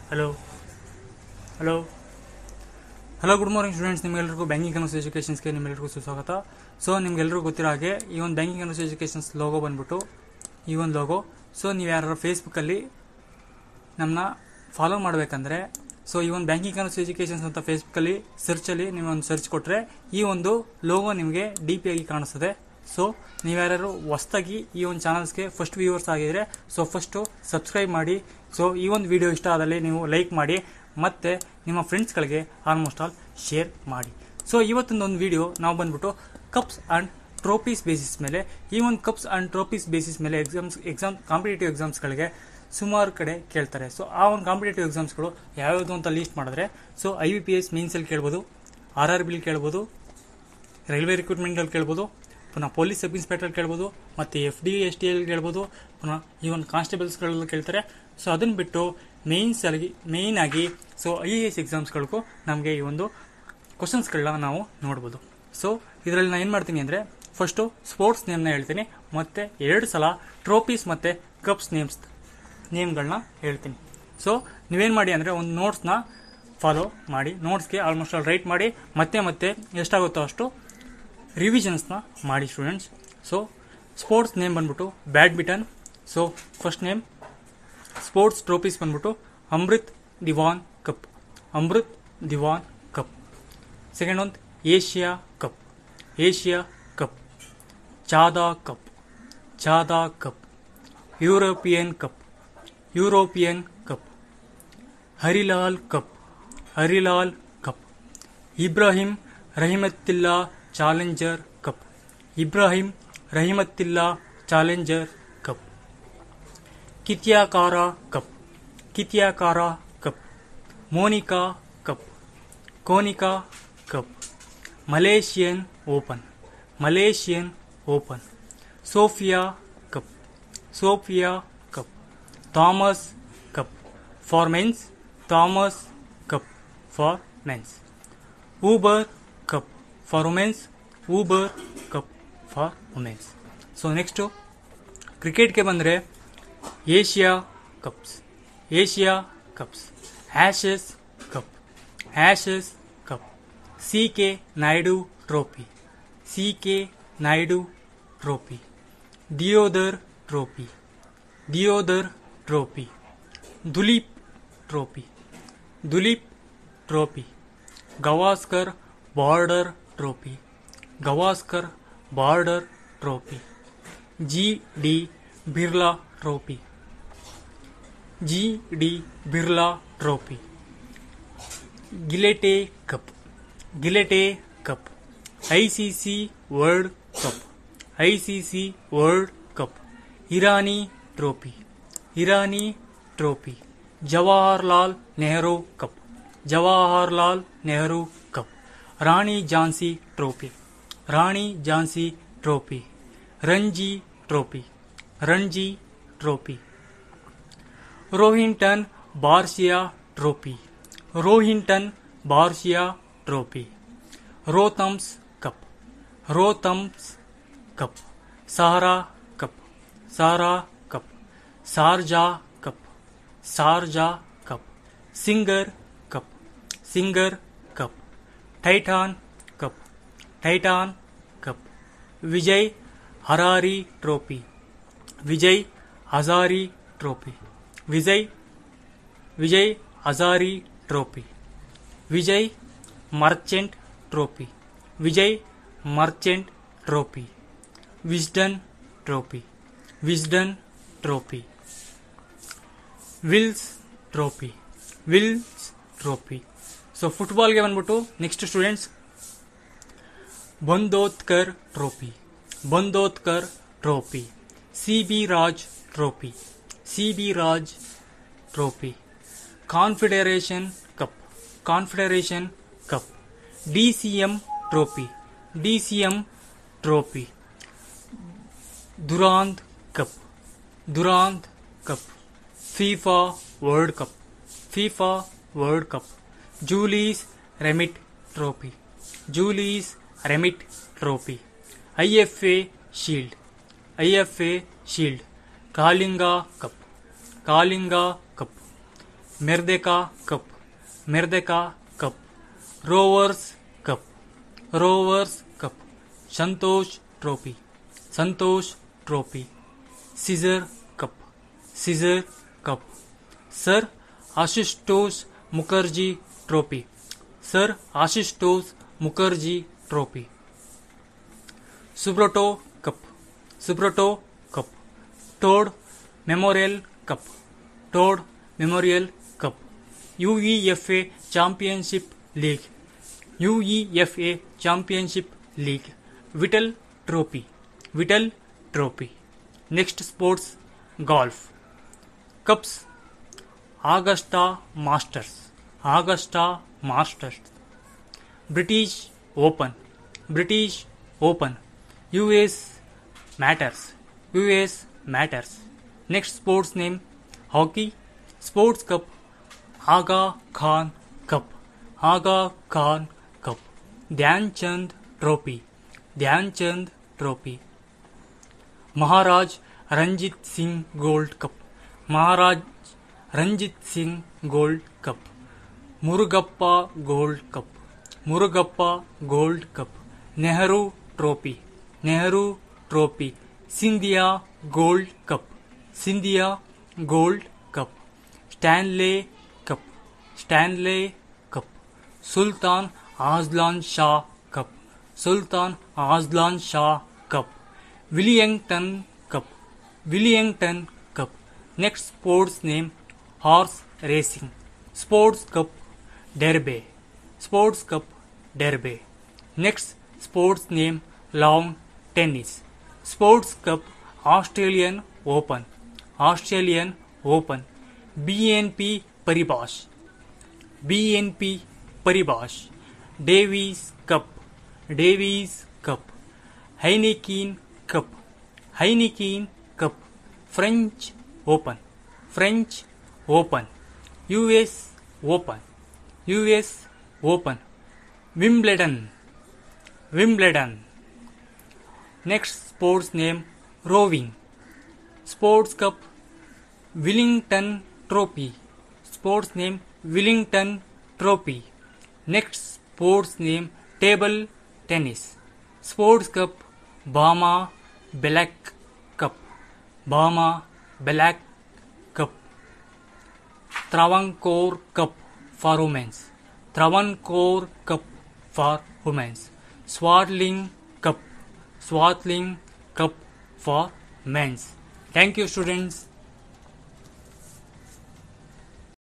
Hello hello hello good morning students. ನಿಮ್ಗೆಲ್ಲರಿಗೂ banking ಕನರ್ಸ್ ಎಜುಕೇಷನ್ಸ್ಗೆ ನಿಮ್ಮೆಲ್ಲರಿಗೂ ಸುಸ್ವಾಗತ. ಸೊ ನಿಮ್ಗೆಲ್ಲರಿಗೂ ಗೊತ್ತಿರೋ ಹಾಗೆ ಈ ಒಂದು ಬ್ಯಾಂಕಿಂಗ್ ಕನರ್ಸ್ ಎಜುಕೇಷನ್ಸ್ ಲೋಗೋ ಬಂದ್ಬಿಟ್ಟು ಈ ಒಂದು ಲೋಗೋ. ಸೊ ನೀವು ಯಾರು ಫೇಸ್ಬುಕ್ಕಲ್ಲಿ ನಮ್ಮನ್ನ ಫಾಲೋ ಮಾಡಬೇಕಂದ್ರೆ ಸೊ ಈ ಒಂದು ಬ್ಯಾಂಕಿಂಗ್ ಕನರ್ಸ್ ಎಜುಕೇಷನ್ಸ್ ಅಂತ ಫೇಸ್ಬುಕ್ಕಲ್ಲಿ ಸರ್ಚಲ್ಲಿ ನೀವು ಒಂದು ಸರ್ಚ್ ಕೊಟ್ಟರೆ ಈ ಒಂದು ಲೋಗೋ ನಿಮಗೆ ಡಿ ಪಿ ಆಗಿ ಕಾಣಿಸ್ತದೆ. ಸೊ ನೀವ್ಯಾರು ಹೊಸ್ದಾಗಿ ಈ ಒಂದು ಚಾನಲ್ಸ್ಗೆ ಫಸ್ಟ್ ವ್ಯೂವರ್ಸ್ ಆಗಿದ್ರೆ ಸೊ ಫಸ್ಟು ಸಬ್ಸ್ಕ್ರೈಬ್ ಮಾಡಿ. ಸೊ ಈ ಒಂದು ವಿಡಿಯೋ ಇಷ್ಟ ಆದಲ್ಲಿ ನೀವು ಲೈಕ್ ಮಾಡಿ ಮತ್ತು ನಿಮ್ಮ ಫ್ರೆಂಡ್ಸ್ಗಳಿಗೆ ಆಲ್ಮೋಸ್ಟ್ ಆಲ್ ಶೇರ್ ಮಾಡಿ. ಸೊ ಇವತ್ತೊಂದು ವಿಡಿಯೋ ನಾವು ಬಂದ್ಬಿಟ್ಟು ಕಪ್ಸ್ ಆ್ಯಂಡ್ ಟ್ರೋಫೀಸ್ ಬೇಸಿಸ್ ಮೇಲೆ ಈ ಒಂದು ಕಪ್ಸ್ ಆ್ಯಂಡ್ ಟ್ರೋಫೀಸ್ ಬೇಸಿಸ್ ಮೇಲೆ ಕಾಂಪಿಟೇಟಿವ್ ಎಕ್ಸಾಮ್ಸ್ಗಳಿಗೆ ಸುಮಾರು ಕಡೆ ಕೇಳ್ತಾರೆ. ಸೊ ಆ ಒಂದು ಕಾಂಪಿಟೇಟಿವ್ ಎಕ್ಸಾಮ್ಸ್ಗಳು ಯಾವ್ಯಾವುದು ಅಂತ ಲೀಸ್ಟ್ ಮಾಡಿದ್ರೆ ಸೊ IBPS ಮೀನ್ಸಲ್ಲಿ ಕೇಳ್ಬೋದು, RRB ಕೇಳ್ಬೋದು, ರೈಲ್ವೆ ರಿಕ್ರೂಟ್ಮೆಂಟಲ್ಲಿ ಕೇಳ್ಬೋದು, ಪುನಃ ಪೊಲೀಸ್ ಸಬ್ ಇನ್ಸ್ಪೆಕ್ಟರ್ ಕೇಳ್ಬೋದು, ಮತ್ತು FD STL ಕೇಳ್ಬೋದು, ಪುನಃ ಈ ಒಂದು ಕಾನ್ಸ್ಟೇಬಲ್ಸ್ಗಳೆಲ್ಲ ಕೇಳ್ತಾರೆ. ಸೊ ಅದನ್ನು ಬಿಟ್ಟು ಮೇಯ್ನ್ ಆಗಿ ಸೊ IAS ಎಕ್ಸಾಮ್ಸ್ಗಳಿಗೂ ನಮಗೆ ಈ ಒಂದು ಕ್ವಶನ್ಸ್ಗಳನ್ನ ನಾವು ನೋಡ್ಬೋದು. ಸೊ ಇದರಲ್ಲಿ ನಾನು ಏನು ಮಾಡ್ತೀನಿ ಅಂದರೆ ಫಸ್ಟು ಸ್ಪೋರ್ಟ್ಸ್ ನೇಮ್ನ ಹೇಳ್ತೀನಿ, ಮತ್ತು 2 ಸಲ ಟ್ರೋಫೀಸ್ ಮತ್ತು ಕಪ್ಸ್ ನೇಮ್ಗಳನ್ನ ಹೇಳ್ತೀನಿ. ಸೊ ನೀವೇನು ಮಾಡಿ ಅಂದರೆ ಒಂದು ನೋಟ್ಸ್ನ ಫಾಲೋ ಮಾಡಿ, ನೋಟ್ಸ್ಗೆ ಆಲ್ಮೋಸ್ಟ್ ಆಲ್ ರೈಟ್ ಮಾಡಿ, ಮತ್ತೆ ಎಷ್ಟಾಗುತ್ತೋ ಅಷ್ಟು ರಿವಿಷನ್ಸ್ನ ಮಾಡಿ ಸ್ಟೂಡೆಂಟ್ಸ್. ಸೊ ಸ್ಪೋರ್ಟ್ಸ್ ನೇಮ್ ಬಂದ್ಬಿಟ್ಟು badminton. So first name sports trophies ಬಂದ್ಬಿಟ್ಟು ಅಮೃತ್ ದಿವಾನ್ ಕಪ್. ಸೆಕೆಂಡ್ ಒಂದು Asia Cup, Chadha Cup, European Cup, Harilal Cup, Ibrahim Rahimtulla Challenger Cup, ಕಿತ್ಯಾಕಾರ Cup, Monica Cup, Malaysian Open, Sophia Cup, Thomas Cup for men's, Uber Cup for women's. So next ಕ್ರಿಕೆಟ್ಗೆ ಬಂದರೆ Asia cups, Ashes Cup, CK Naidu Trophy, Deodhar Trophy, Duleep Trophy, Gavaskar Border Trophy, GD Birla trophy, ಗಿಲೆಟೆ Cup, ICC World Cup, Irani Trophy, Jawaharlal Nehru Cup, Rani Jhansi Trophy, Ranji Trophy, Rohinton Baria Trophy, Rothmans Cup, Sahara Cup, Sharjah Cup, Singer Cup, Titan Cup, Vijay Hazare Trophy, Vijay Merchant Trophy, Wisden Trophy, Wills Trophy. So ಫುಟ್ಬಾಲ್ಗೆ ಬಂದ್ಬಿಟ್ಟು next students Bandodkar Trophy, CB Raj Trophy, Confederation Cup, DCM Trophy, Durand Cup, FIFA World Cup, Jules Rimet Trophy, IFA Shield, Kalinga Cup, Merdeka Cup, Merdeka Cup. Rovers Cup, Rovers Cup. Santosh Trophy, Santosh Trophy. Scissor Cup, Scissor Cup. Sir Ashutosh Mukherjee Trophy, Sir Ashutosh Mukherjee Trophy. Subroto Cup, Subroto Cup. Toad Memorial Cup, Toad Memorial Cup. UEFA Championship League, UEFA Championship League. Whittle Trophy, Whittle Trophy. Next sports, golf. Cups, Augusta Masters, Augusta Masters. British Open, British Open. US Matters, US Matters. Next sports name, hockey. Sports Cup, Aga Khan Cup, Aga Khan Cup. Dhyan Chand Trophy, Dhyan Chand Trophy. Maharaj Ranjit Singh Gold Cup, Maharaj Ranjit Singh Gold Cup. Murugappa Gold Cup, Murugappa Gold Cup. Nehru Trophy, Nehru Trophy. Scindia Gold Cup, Scindia Gold Cup. Stanley Cup, Stanley Cup. Sultan Aslan Shah Cup, Sultan Aslan Shah Cup. Willington Cup, Willington Cup. Next sports name, horse racing. Sports Cup, Derby, Sports Cup, Derby. Next sports name, lawn tennis. Sports Cup, Australian Open, Australian Open. BNP Paribas, BNP Paribas. Davis Cup, Davis Cup. Heineken Cup, Heineken Cup. French Open, French Open. US Open, US Open. Wimbledon, Wimbledon. Next sports name, rowing. Sports Cup, Wellington Trophy. Sports name, Wellington Trophy. Next sports name, table tennis. Sports Cup, Bahama Black Cup, Bahama Black Cup. Travancore Cup for women's, Travancore Cup for women's. Swartling Cup, Swartling Cup for men's. Thank you, students.